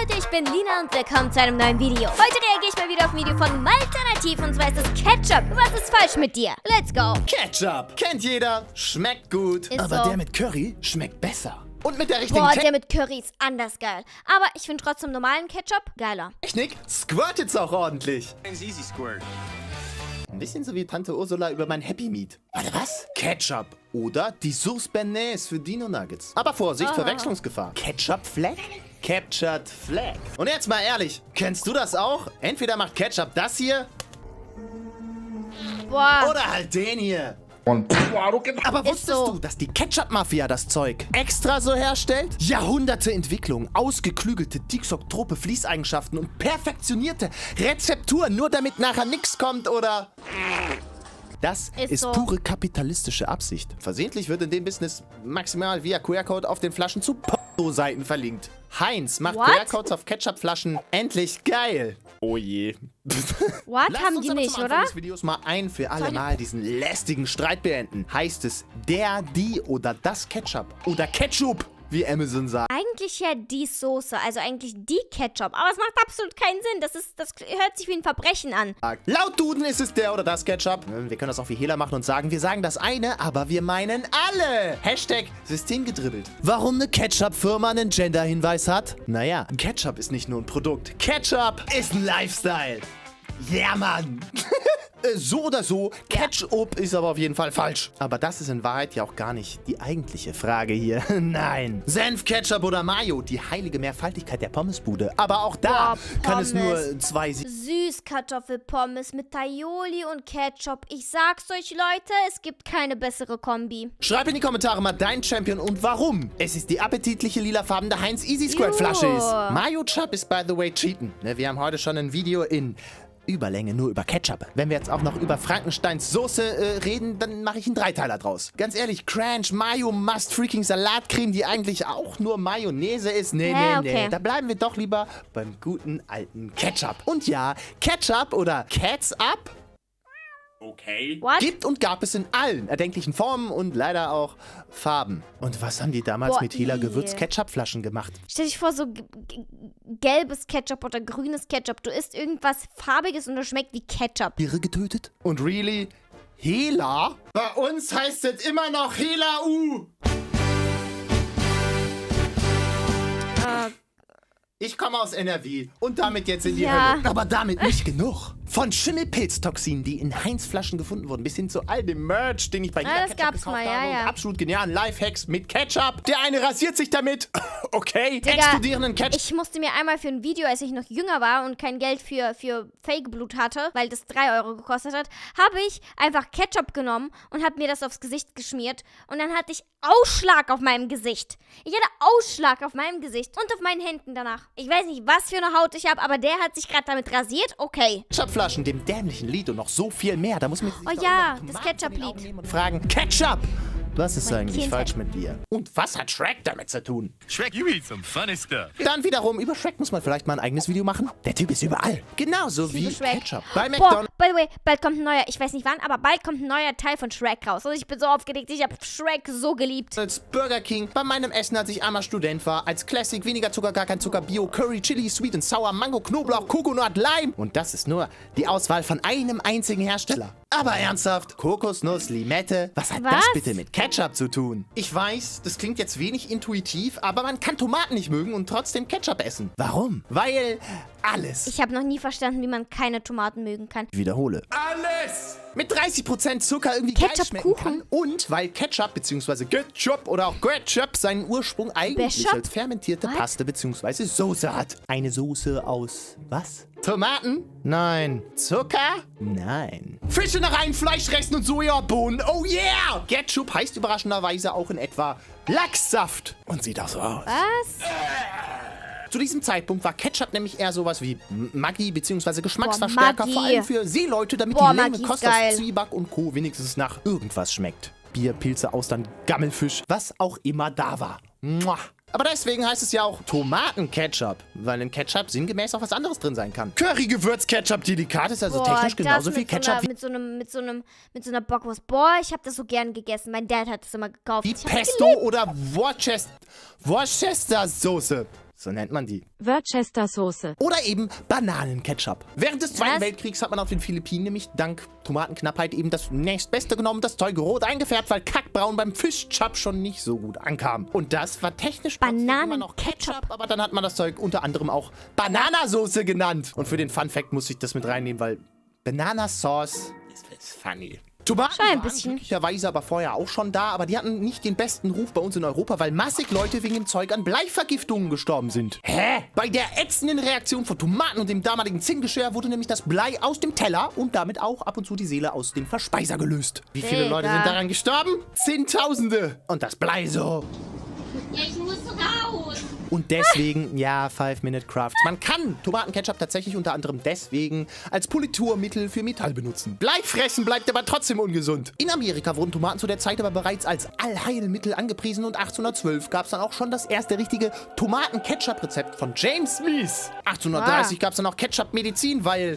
Leute, ich bin Lina und willkommen zu einem neuen Video. Heute reagiere ich mal wieder auf ein Video von Malternativ und zwar ist es Ketchup. Was ist falsch mit dir? Let's go. Ketchup. Kennt jeder. Schmeckt gut. Ist aber so. der mit Curry schmeckt besser. Und mit der richtigen Boah, der mit Curry ist anders geil. Aber ich finde trotzdem normalen Ketchup geiler. Technik squirtet's auch ordentlich. Easy squirt. Ein bisschen so wie Tante Ursula über mein Happy Meat. Warte, was? Ketchup. Oder die Sauce Bernays für Dino Nuggets. Aber Vorsicht, Verwechslungsgefahr. Ketchup Flag? Captured Flag. Und jetzt mal ehrlich, kennst du das auch? Entweder macht Ketchup das hier Boah. oder halt den hier. Aber wusstest du, dass die Ketchup-Mafia das Zeug extra so herstellt? Jahrhunderte Entwicklung, ausgeklügelte Tixok-Trope Fließeigenschaften und perfektionierte Rezepturen, nur damit nachher nichts kommt oder... Das ist so. Pure kapitalistische Absicht. Versehentlich wird in dem Business maximal via QR-Code auf den Flaschen zu Porno-Seiten verlinkt. Heinz macht QR-Codes auf Ketchup-Flaschen endlich geil. Oh je. What? Lasst Haben uns die aber nicht, zum Anfang oder? des Videos mal ein für alle Mal diesen lästigen Streit beenden. Heißt es der, die oder das Ketchup? Oder Ketchup, wie Amazon sagt. Eigentlich ja die Soße, also eigentlich die Ketchup. Aber es macht absolut keinen Sinn. Das hört sich wie ein Verbrechen an. Laut Duden ist es der oder das Ketchup. Wir können das auch wie Hehler machen und sagen, wir sagen das eine, aber wir meinen alle. Hashtag Systemgedribbelt. Warum eine Ketchup-Firma einen Gender-Hinweis hat? Naja, Ketchup ist nicht nur ein Produkt. Ketchup ist ein Lifestyle. Ja, Mann. So oder so, Ketchup ist aber auf jeden Fall falsch. Aber das ist in Wahrheit ja auch gar nicht die eigentliche Frage hier. Nein. Senf, Ketchup oder Mayo, die heilige Mehrfaltigkeit der Pommesbude. Aber auch da kann es nur zwei... Süßkartoffelpommes mit Aioli und Ketchup. Ich sag's euch, Leute, es gibt keine bessere Kombi. Schreib in die Kommentare mal deinen Champion und warum es ist die appetitliche lilafarbene Heinz Easy Squirt Flasche ist. Mayo Chup ist by the way cheaten. Wir haben heute schon ein Video in... Überlänge nur über Ketchup. Wenn wir jetzt auch noch über Frankensteins Soße reden, dann mache ich einen Dreiteiler draus. Ganz ehrlich, Crunch, Mayo, Must freaking Salatcreme, die eigentlich auch nur Mayonnaise ist. Nee. Da bleiben wir doch lieber beim guten alten Ketchup. Und ja, Ketchup oder Cats Up Okay. What? gibt und gab es in allen erdenklichen Formen und leider auch Farben. Und was haben die damals mit Hehler Gewürz-Ketchup-Flaschen gemacht? Stell dich vor, so gelbes Ketchup oder grünes Ketchup. Du isst irgendwas Farbiges und das schmeckt wie Ketchup. Tiere getötet? Und really? Hehler? Bei uns heißt es immer noch Hehler U. Ich komme aus NRW und damit jetzt in die Hölle. Aber damit nicht genug. Von Schimmelpilztoxinen, die in Heinz-Flaschen gefunden wurden, bis hin zu all dem Merch, den ich bei jeder das Ketchup gab's gekauft mal, habe ja. und absolut genialen Lifehacks mit Ketchup. Der eine rasiert sich damit. Okay. Digga, Explodierenden Ketchup. ich musste mir einmal für ein Video, als ich noch jünger war und kein Geld für Fake-Blut hatte, weil das 3 Euro gekostet hat, habe ich einfach Ketchup genommen und habe mir das aufs Gesicht geschmiert. Und dann hatte ich Ausschlag auf meinem Gesicht. Ich hatte Ausschlag auf meinem Gesicht und auf meinen Händen danach. Ich weiß nicht, was für eine Haut ich habe, aber der hat sich gerade damit rasiert. Okay. Ketchupflaschen, dem dämlichen Lied und noch so viel mehr. Da muss man sich Oh doch ja, immer das Tomaten Ketchup-Lied. in die Augen nehmen und fragen, Ketchup! Was ist eigentlich Kindheit. falsch mit dir? Und was hat Shrek damit zu tun? Shrek, you eat some funny stuff. Dann wiederum, über Shrek muss man vielleicht mal ein eigenes Video machen. Der Typ ist überall. Genauso wie liebe Shrek. Ketchup. Bei Boah, McDonald's. by the way, bald kommt ein neuer, ich weiß nicht wann, aber bald kommt ein neuer Teil von Shrek raus. Und ich bin so aufgeregt, ich habe Shrek so geliebt. Burger King, bei meinem Essen, als ich einmal Student war, als Classic, weniger Zucker, gar kein Zucker, Bio, Curry, Chili, Sweet and Sour, Mango, Knoblauch, Coconut, Lime. Und das ist nur die Auswahl von einem einzigen Hersteller. Aber ernsthaft, Kokosnuss, Limette, was hat das bitte mit Ketchup zu tun? Ich weiß, das klingt jetzt wenig intuitiv, aber man kann Tomaten nicht mögen und trotzdem Ketchup essen. Warum? Weil alles. Ich habe noch nie verstanden, wie man keine Tomaten mögen kann. Ich wiederhole. Alles! Mit 30% Zucker irgendwie geil schmecken Ketchup-Kuchen? kann. Und weil Ketchup bzw. Ketchup oder auch Ketchup seinen Ursprung eigentlich Ketchup? als fermentierte What? Paste bzw. Soße hat. Eine Soße aus was? Tomaten? Nein. Zucker? Nein. Fische nach rein, Fleischresten und Sojabohnen. Oh yeah! Ketchup heißt überraschenderweise auch in etwa Lachssaft. Und sieht auch so aus. Was? Zu diesem Zeitpunkt war Ketchup nämlich eher sowas wie Maggi bzw. Geschmacksverstärker, Maggi. vor allem für Seeleute, damit Boah, die Länge Maggi ist Kost geil. aus Zwieback und Co. wenigstens nach irgendwas schmeckt. Bier, Pilze, Austern, Gammelfisch, was auch immer da war. Mua. Aber deswegen heißt es ja auch Tomatenketchup, weil in Ketchup sinngemäß auch was anderes drin sein kann. Curry-Gewürz-Ketchup, delikat ist also technisch genauso viel Ketchup wie mit so einer Bockwurst. Boah, ich habe das so gern gegessen. Mein Dad hat das immer gekauft. Ich hab's Pesto oder Worcester-Soße. So nennt man die. Worcestersoße. Oder eben Bananenketchup. Während des Zweiten Was? Weltkriegs hat man auf den Philippinen nämlich dank Tomatenknappheit eben das nächstbeste genommen, das Zeug rot eingefärbt, weil kackbraun beim Fischchap schon nicht so gut ankam. Und das war technisch trotzdem immer noch Ketchup, aber dann hat man das Zeug unter anderem auch Bananasoße genannt. Und für den Fun Fact muss ich das mit reinnehmen, weil Bananasauce ist funny. Tomaten Schon ein waren bisschen. glücklicherweise aber vorher auch schon da, aber die hatten nicht den besten Ruf bei uns in Europa, weil massig Leute wegen dem Zeug an Bleivergiftungen gestorben sind. Hä? Bei der ätzenden Reaktion von Tomaten und dem damaligen Zinngeschirr wurde nämlich das Blei aus dem Teller und damit auch ab und zu die Seele aus dem Verspeiser gelöst. Wie viele Digga. Leute sind daran gestorben? Zehntausende. Und das Blei so. Ich muss raus. Und deswegen, ja, 5-Minute Crafts. Man kann Tomatenketchup tatsächlich unter anderem deswegen als Politurmittel für Metall benutzen. Bleifressen bleibt aber trotzdem ungesund. In Amerika wurden Tomaten zu der Zeit aber bereits als Allheilmittel angepriesen und 1812 gab es dann auch schon das erste richtige Tomaten-Ketchup-Rezept von James Smith. 1830 gab es dann auch Ketchup-Medizin, weil...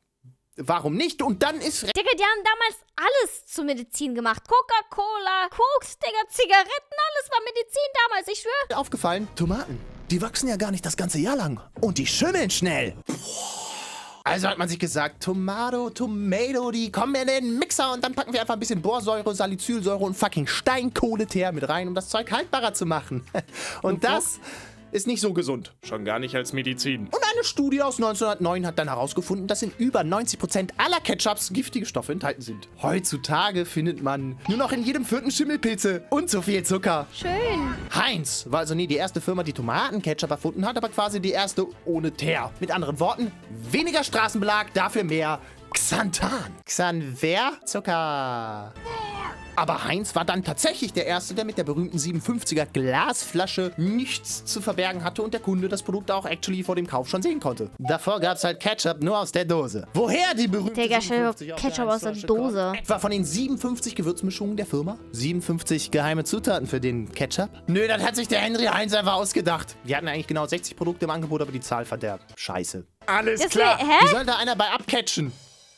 Warum nicht? Und dann ist Digga, die haben damals alles zur Medizin gemacht. Coca-Cola, Koks, Digga, Zigaretten, alles war Medizin damals, ich schwöre. aufgefallen, Tomaten, die wachsen ja gar nicht das ganze Jahr lang. Und die schimmeln schnell. Also hat man sich gesagt, Tomato, die kommen in den Mixer und dann packen wir einfach ein bisschen Borsäure, Salicylsäure und fucking Steinkohleteer mit rein, um das Zeug haltbarer zu machen. Und das ist nicht so gesund. Schon gar nicht als Medizin. Und eine Studie aus 1909 hat dann herausgefunden, dass in über 90% aller Ketchups giftige Stoffe enthalten sind. Heutzutage findet man nur noch in jedem 4. Schimmelpilze und so viel Zucker. Schön. Heinz war also nie die erste Firma, die Tomatenketchup erfunden hat, aber quasi die erste ohne Teer. Mit anderen Worten, weniger Straßenbelag, dafür mehr Xanthan. Xanver? Zucker. Aber Heinz war dann tatsächlich der Erste, der mit der berühmten 57er Glasflasche nichts zu verbergen hatte und der Kunde das Produkt auch actually vor dem Kauf schon sehen konnte. Davor gab es halt Ketchup nur aus der Dose. Woher die berühmte Digga, stell dir 57 Ketchup aus der Heinz-Flasche Dose. kommt? Etwa von den 57 Gewürzmischungen der Firma? 57 geheime Zutaten für den Ketchup? Nö, das hat sich der Henry Heinz einfach ausgedacht. Wir hatten eigentlich genau 60 Produkte im Angebot, aber die Zahl verderbt. Scheiße. Alles Das klar. wär- hä? Wie soll da einer bei abcatchen?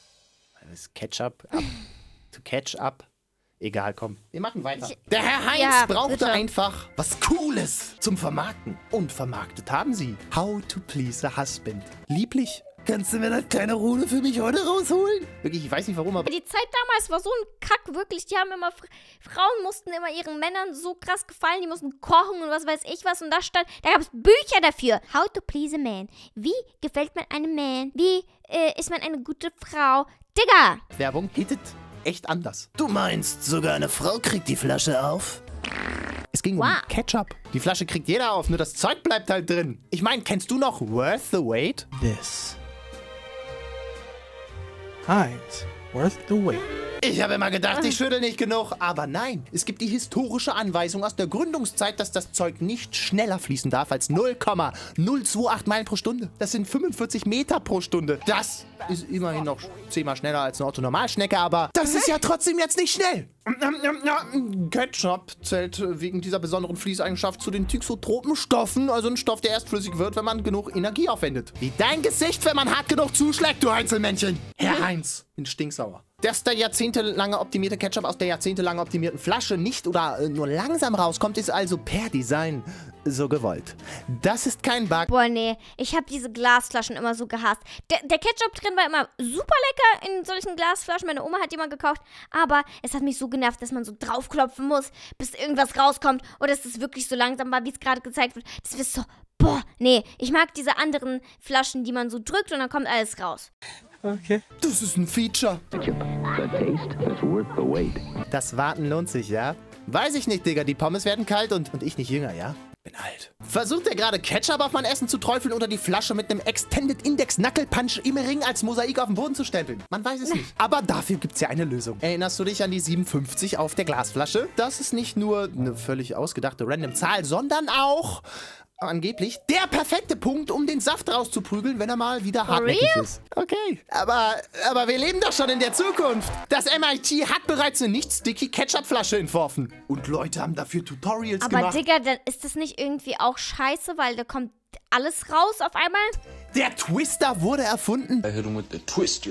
Das Ketchup up. To catch up. Egal, komm. Wir machen weiter. Der Herr Heinz Ja, brauchte bitte. einfach was Cooles zum Vermarkten. Und vermarktet haben sie. How to please a husband. Lieblich. Kannst du mir das kleine Rune für mich heute rausholen? Wirklich, ich weiß nicht warum, aber... Die Zeit damals war so ein Kack, wirklich. Die haben immer, Frauen mussten immer ihren Männern so krass gefallen, die mussten kochen und was weiß ich was. Und da gab es Bücher dafür. How to please a man. Wie gefällt man einem Man? Wie ist man eine gute Frau? Digga! Werbung hittet echt anders. Du meinst, sogar eine Frau kriegt die Flasche auf? Es ging um Wow. Ketchup. Die Flasche kriegt jeder auf, nur das Zeug bleibt halt drin. Ich meine, kennst du noch Worth the Wait? This. Heinz, worth the wait. Ich habe immer gedacht, ich schüttel nicht genug. Aber nein, es gibt die historische Anweisung aus der Gründungszeit, dass das Zeug nicht schneller fließen darf als 0,028 Meilen pro Stunde. Das sind 45 Meter pro Stunde. Das ist immerhin noch 10-mal schneller als eine Otto-Normalschnecke, aber das ist ja trotzdem jetzt nicht schnell. Ketchup zählt wegen dieser besonderen Fließeigenschaft zu den Thixotropenstoffen, also ein Stoff, der erst flüssig wird, wenn man genug Energie aufwendet. Wie dein Gesicht, wenn man hart genug zuschlägt, du Heinzelmännchen. Herr Heinz, bin stinksauer. Dass der jahrzehntelange optimierte Ketchup aus der jahrzehntelang optimierten Flasche nicht oder nur langsam rauskommt, ist also per Design so gewollt. Das ist kein Bug. Boah, nee. Ich habe diese Glasflaschen immer so gehasst. Der Ketchup drin war immer super lecker in solchen Glasflaschen. Meine Oma hat die mal gekauft. Aber es hat mich so genervt, dass man so draufklopfen muss, bis irgendwas rauskommt. Oder dass es wirklich so langsam war, wie es gerade gezeigt wird. Das ist so, boah, nee. Ich mag diese anderen Flaschen, die man so drückt und dann kommt alles raus. Okay. Das ist ein Feature. The taste that's worth the wait. Das Warten lohnt sich, ja? Weiß ich nicht, Digga. Die Pommes werden kalt und ich nicht jünger, ja? Bin alt. Versucht er gerade Ketchup auf mein Essen zu träufeln oder die Flasche mit einem Extended Index Knuckle Punch im Ring als Mosaik auf den Boden zu stempeln? Man weiß es nicht. Aber dafür gibt's ja eine Lösung. Erinnerst du dich an die 57 auf der Glasflasche? Das ist nicht nur eine völlig ausgedachte random Zahl, sondern auch angeblich der perfekte Punkt, um den Saft rauszuprügeln, wenn er mal wieder hartnäckig ist. Okay, aber wir leben doch schon in der Zukunft. Das MIT hat bereits eine nicht-sticky Ketchup-Flasche entworfen. Und Leute haben dafür Tutorials Aber gemacht. Digga, dann ist das nicht irgendwie auch scheiße, weil da kommt alles raus auf einmal? Der Twister wurde erfunden. I hit him with the twister.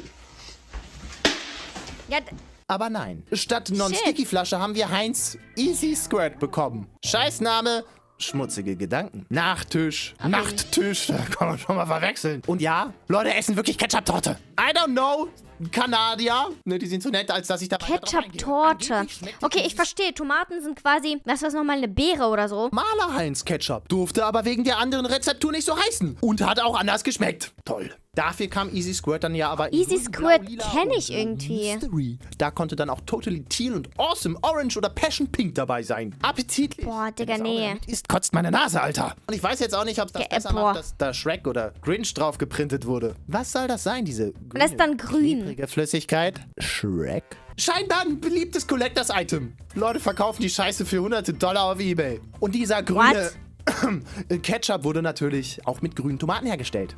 Ja, Aber nein. Statt Non-Sticky-Flasche haben wir Heinz Easy Squirt bekommen. Scheißname, schmutzige Gedanken. Nachtisch, Nachttisch, da kann man schon mal verwechseln. Und ja, Leute essen wirklich Ketchup-Torte. I don't know. Kanadier, ne, die sind so nett, als dass ich da Ketchup-Torte. Okay, ich verstehe. Tomaten sind quasi, was ist nochmal, eine Beere oder so? Maler-Heinz-Ketchup. Durfte aber wegen der anderen Rezeptur nicht so heißen. Und hat auch anders geschmeckt. Toll. Dafür kam Easy Squirt dann ja aber... Easy Squirt kenne ich irgendwie. Mystery. Da konnte dann auch Totally Teal und Awesome Orange oder Passion Pink dabei sein. Appetitlich. Boah, Digga, nee. Ist kotzt meine Nase, Alter. Und ich weiß jetzt auch nicht, ob es das besser macht, dass da Shrek oder Grinch drauf geprintet wurde. Was soll das sein, diese grüne, das ist dann grün. klebrige Flüssigkeit? Shrek? Scheinbar ein beliebtes Collectors-Item. Leute verkaufen die Scheiße für hunderte Dollar auf eBay. Und dieser grüne Ketchup wurde natürlich auch mit grünen Tomaten hergestellt.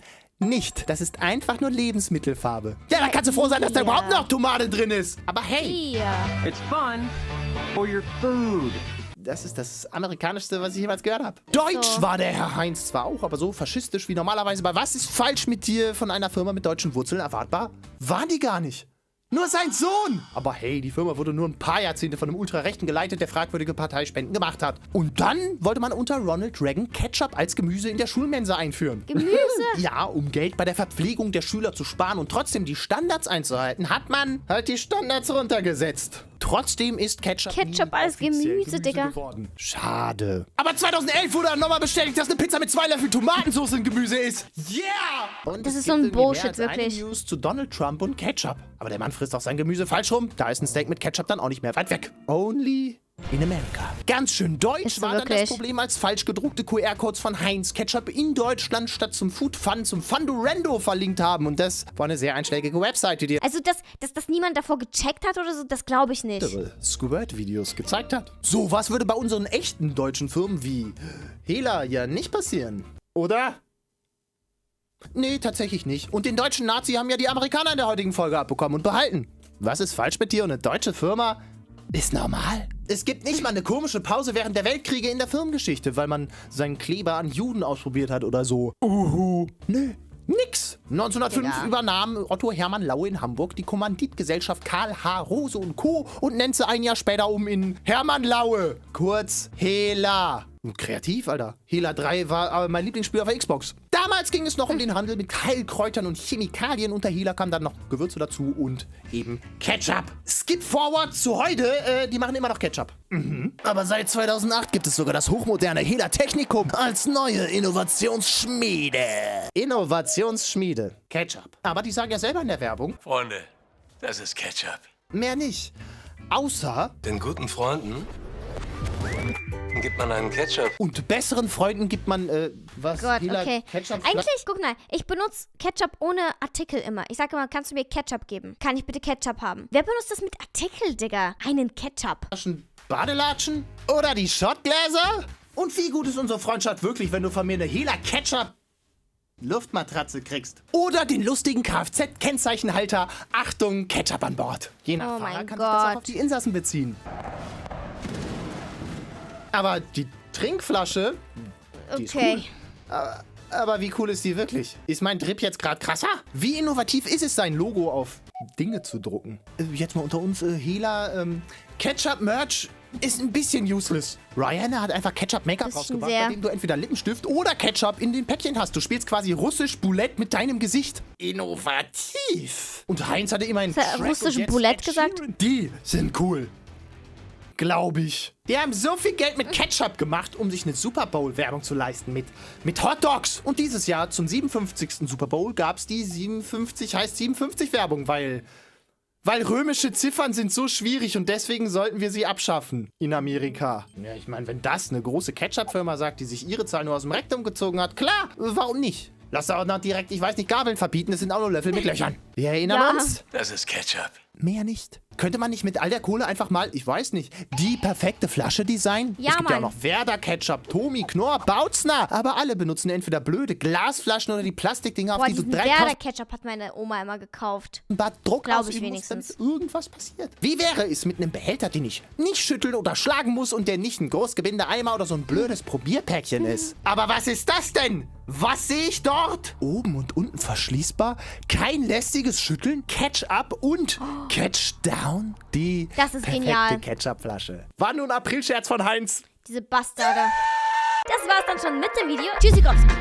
Nicht. Das ist einfach nur Lebensmittelfarbe. Ja, da kannst du froh sein, dass da überhaupt noch Tomate drin ist. Aber hey. It's fun for your food. Das ist das Amerikanischste, was ich jemals gehört habe. Deutsch war der Herr Heinz zwar auch, aber so faschistisch wie normalerweise. Aber was ist falsch mit dir von einer Firma mit deutschen Wurzeln erwartbar? Waren die gar nicht. Nur sein Sohn! Aber hey, die Firma wurde nur ein paar Jahrzehnte von einem Ultrarechten geleitet, der fragwürdige Parteispenden gemacht hat. Und dann wollte man unter Ronald Reagan Ketchup als Gemüse in der Schulmensa einführen. Gemüse? Ja, um Geld bei der Verpflegung der Schüler zu sparen und trotzdem die Standards einzuhalten, hat man halt die Standards runtergesetzt. Trotzdem ist Ketchup als Gemüse, Digga. geworden. Schade. Aber 2011 wurde dann nochmal bestätigt, dass eine Pizza mit 2 Löffeln Tomatensauce ein Gemüse ist. Yeah! Und das es ist so gibt ein irgendwie Bullshit, mehr als wirklich. eine News zu Donald Trump und Ketchup. Aber der Mann frisst auch sein Gemüse falsch rum. Da ist ein Steak mit Ketchup dann auch nicht mehr weit weg. Only in America. Ganz schön deutsch Ist so war dann das wirklich? Problem, als falsch gedruckte QR-Codes von Heinz Ketchup in Deutschland statt zum Food Fun zum Fundorando verlinkt haben. Und das war eine sehr einschlägige Webseite, die Also, dass das niemand davor gecheckt hat oder so, das glaube ich nicht. Squirt-Videos gezeigt hat. So was würde bei unseren echten deutschen Firmen wie Hela ja nicht passieren. Oder? Nee, tatsächlich nicht. Und den deutschen Nazi haben ja die Amerikaner in der heutigen Folge abbekommen und behalten. Was ist falsch mit dir und eine deutsche Firma? Ist normal. Es gibt nicht mal eine komische Pause während der Weltkriege in der Firmengeschichte, weil man seinen Kleber an Juden ausprobiert hat oder so. Nö. Nix. 1905 übernahm Otto Hermann Laue in Hamburg die Kommanditgesellschaft Karl H. Rose und Co. und nennt sie ein Jahr später um in Hermann Laue. Kurz Hela. Kreativ, Alter. Hela 3 war mein Lieblingsspiel auf der Xbox. Damals ging es noch um den Handel mit Heilkräutern und Chemikalien. Unter Hela kamen dann noch Gewürze dazu und eben Ketchup. Skip forward zu heute. Die machen immer noch Ketchup. Aber seit 2008 gibt es sogar das hochmoderne Hela Technikum als neue Innovationsschmiede. Innovationsschmiede. Ketchup. Aber die sagen ja selber in der Werbung. Freunde, das ist Ketchup. Mehr nicht. Außer... Den guten Freunden gibt man einen Ketchup. Und besseren Freunden gibt man, was? Gott, Hela okay. Ketchup Eigentlich, guck mal, ich benutze Ketchup ohne Artikel immer. Ich sage immer, kannst du mir Ketchup geben? Kann ich bitte Ketchup haben? Wer benutzt das mit Artikel, Digga? Einen Ketchup. Flaschen Badelatschen? Oder die Shotgläser? Und wie gut ist unsere Freundschaft wirklich, wenn du von mir eine Hela Ketchup Luftmatratze kriegst? Oder den lustigen Kfz-Kennzeichenhalter Achtung, Ketchup an Bord. Je nach Oh Fahrer mein kann sich das auch Gott. auf die Insassen beziehen. Aber die Trinkflasche, die ist Okay. cool. Aber wie cool ist die wirklich? Ist mein Drip jetzt gerade krasser? Wie innovativ ist es, sein Logo auf Dinge zu drucken? Jetzt mal unter uns, Hela, Ketchup-Merch ist ein bisschen useless. Rihanna hat einfach Ketchup-Make-up Bisschen rausgebracht, sehr. bei dem du entweder Lippenstift oder Ketchup in den Päckchen hast. Du spielst quasi russisch Boulette mit deinem Gesicht. Innovativ. Und Heinz hatte immer einen Hat er russisch Boulette gesagt? Die sind cool. Glaube ich. Die haben so viel Geld mit Ketchup gemacht, um sich eine Super Bowl-Werbung zu leisten mit Hot Dogs. Und dieses Jahr zum 57. Super Bowl gab es die 57-Werbung, weil römische Ziffern sind so schwierig und deswegen sollten wir sie abschaffen in Amerika. Ja, ich meine, wenn das eine große Ketchup-Firma sagt, die sich ihre Zahl nur aus dem Rektum gezogen hat, klar, warum nicht? Lass da auch noch direkt, ich weiß nicht, Gabeln verbieten, das sind auch nur Löffel mit Löchern. Wir erinnern Ja. uns? Das ist Ketchup. Mehr nicht. Könnte man nicht mit all der Kohle einfach mal, ich weiß nicht, die perfekte Flasche designen? Ja, es gibt ja auch Mann. noch Werder Ketchup, Tomi, Knorr, Bautzner. Aber alle benutzen entweder blöde Glasflaschen oder die Plastikdinger, auf Boah, die du diesen 3000 Werder-Ketchup hat meine Oma immer gekauft. Bar Druck Glaub ich ausüben musst, damit wenigstens. irgendwas passiert. Wie wäre es mit einem Behälter, den ich nicht schütteln oder schlagen muss und der nicht ein Großgebinde-Eimer oder so ein blödes Probierpäckchen ist? Aber was ist das denn? Was sehe ich dort? Oben und unten verschließbar, kein lästiges Schütteln, Catch-up und Catch-down. Die Das ist perfekte genial. Ketchup-Flasche. War nur ein Aprilscherz von Heinz. Diese Bastarde. Das war's dann schon mit dem Video. Tschüssikowski.